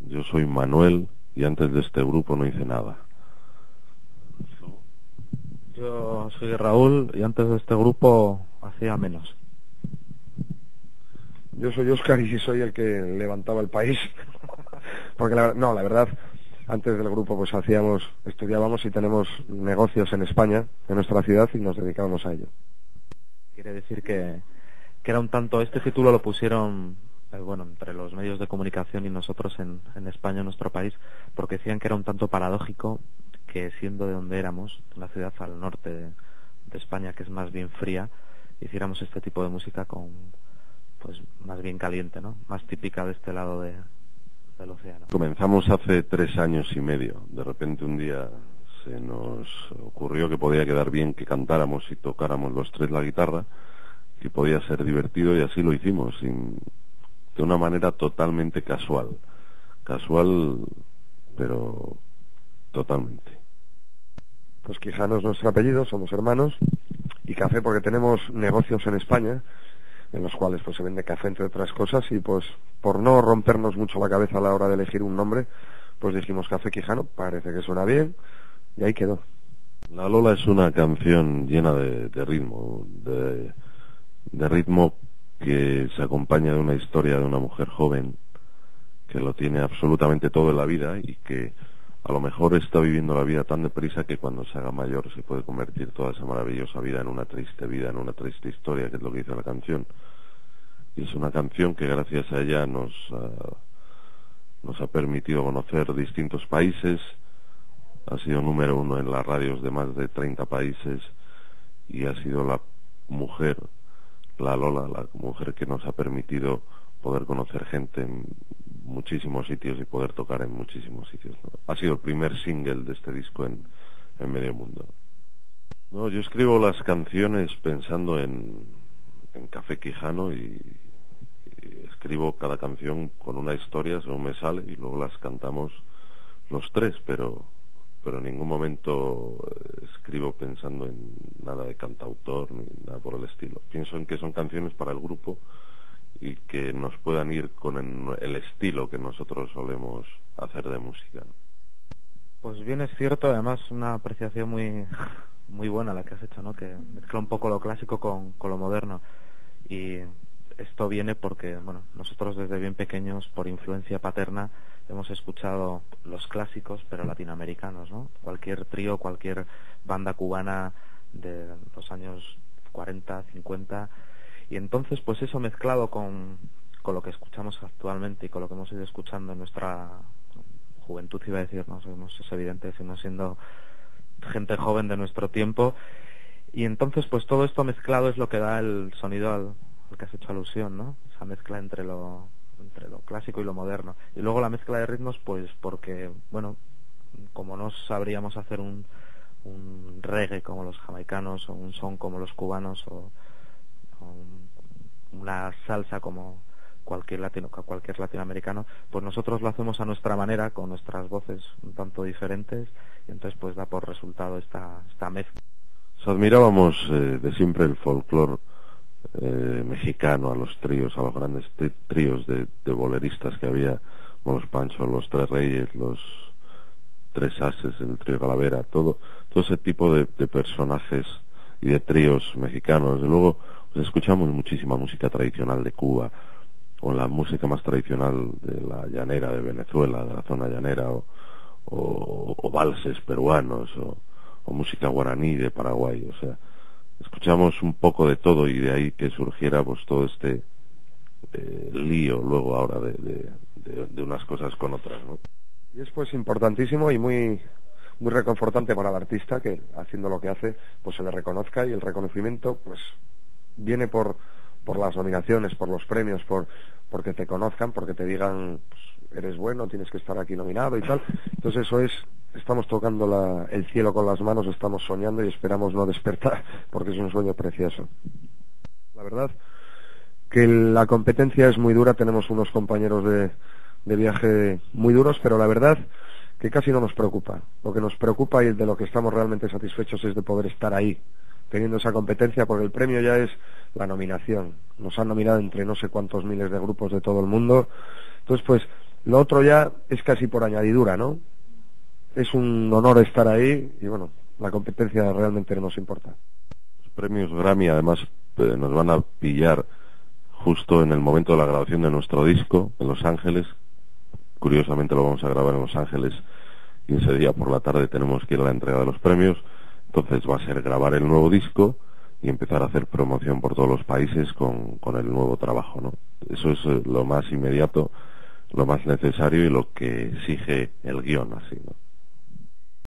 Yo soy Manuel y antes de este grupo no hice nada. Yo soy Raúl y antes de este grupo hacía menos. Yo soy Óscar y soy el que levantaba el país. Porque la verdad, antes del grupo pues estudiábamos y tenemos negocios en España, en nuestra ciudad, y nos dedicábamos a ello. Quiere decir que era un tanto, este título lo pusieron, entre los medios de comunicación y nosotros en España, en nuestro país, porque decían que era un tanto paradójico que siendo de donde éramos, una ciudad al norte de España que es más bien fría, hiciéramos este tipo de música pues más bien caliente, ¿no? Más típica de este lado del océano. Comenzamos hace 3 años y medio. De repente un día se nos ocurrió que podía quedar bien que cantáramos y tocáramos los tres la guitarra, que podía ser divertido, y así lo hicimos, de una manera totalmente casual, pero totalmente. Pues Quijano es nuestro apellido, somos hermanos, y café porque tenemos negocios en España en los cuales pues se vende café entre otras cosas, y pues por no rompernos mucho la cabeza a la hora de elegir un nombre, pues dijimos Café Quijano, parece que suena bien, y ahí quedó. La Lola es una canción llena de ritmo, de ritmo que se acompaña de una historia de una mujer joven que lo tiene absolutamente todo en la vida y que a lo mejor está viviendo la vida tan deprisa que cuando se haga mayor se puede convertir toda esa maravillosa vida, en una triste historia, que es lo que dice la canción. Y es una canción que gracias a ella nos ha permitido conocer distintos países, ha sido número 1 en las radios de más de 30 países y ha sido la mujer, la Lola, la mujer que nos ha permitido poder conocer gente en muchísimos sitios y poder tocar en muchísimos sitios, ¿no? Ha sido el primer single de este disco en medio mundo. No, yo escribo las canciones pensando en Café Quijano y escribo cada canción con una historia según me sale y luego las cantamos los tres, pero en ningún momento escribo pensando en nada de cantautor ni nada por el estilo. Pienso en que son canciones para el grupo y que nos puedan ir con el estilo que nosotros solemos hacer de música. Pues bien, es cierto, además una apreciación muy buena la que has hecho, ¿no? Que mezcla un poco lo clásico con lo moderno. Y esto viene porque, nosotros desde bien pequeños, por influencia paterna, hemos escuchado los clásicos, pero latinoamericanos, ¿no? Cualquier trío, cualquier banda cubana de los años 40, 50, y entonces pues eso mezclado con lo que escuchamos actualmente y con lo que hemos ido escuchando en nuestra juventud, iba a decir, es evidente, sino siendo gente joven de nuestro tiempo, y entonces pues todo esto mezclado es lo que da el sonido al que has hecho alusión, ¿no? Esa mezcla entre lo clásico y lo moderno. Y luego la mezcla de ritmos, pues porque, como no sabríamos hacer un reggae como los jamaicanos, o un son como los cubanos, o una salsa como cualquier latinoamericano, pues nosotros lo hacemos a nuestra manera, con nuestras voces un tanto diferentes, y entonces pues da por resultado esta mezcla. Admirábamos de siempre el folclore mexicano, a los tríos, a los grandes tríos de boleristas que había, como los Panchos, los Tres Reyes, los Tres Ases, el trío Calavera, todo ese tipo de personajes y de tríos mexicanos. Y luego pues escuchamos muchísima música tradicional de Cuba, o la música más tradicional de la llanera de Venezuela, de la zona llanera, o valses peruanos, o música guaraní de Paraguay. O sea, escuchamos un poco de todo, y de ahí que surgiera pues todo este lío luego ahora de unas cosas con otras, ¿no? Y es pues importantísimo y muy reconfortante para el artista que haciendo lo que hace pues se le reconozca, y el reconocimiento pues viene por las nominaciones, por los premios, porque te conozcan, porque te digan pues, eres bueno, tienes que estar aquí nominado y tal. Entonces eso es, estamos tocando el cielo con las manos, estamos soñando y esperamos no despertar, porque es un sueño precioso. La verdad que la competencia es muy dura, tenemos unos compañeros de viaje muy duros, pero la verdad que casi no nos preocupa. Lo que nos preocupa y de lo que estamos realmente satisfechos es de poder estar ahí, teniendo esa competencia, porque el premio ya es la nominación. Nos han nominado entre no sé cuántos miles de grupos de todo el mundo. Entonces, pues, Lo otro ya es casi por añadidura, ¿no? Es un honor estar ahí y bueno, la competencia realmente no nos importa. Los premios Grammy además nos van a pillar justo en el momento de la grabación de nuestro disco en Los Ángeles. Curiosamente lo vamos a grabar en Los Ángeles y ese día por la tarde tenemos que ir a la entrega de los premios. Entonces va a ser grabar el nuevo disco y empezar a hacer promoción por todos los países con el nuevo trabajo, ¿no? Eso es lo más inmediato, lo más necesario y lo que exige el guión, así, ¿no?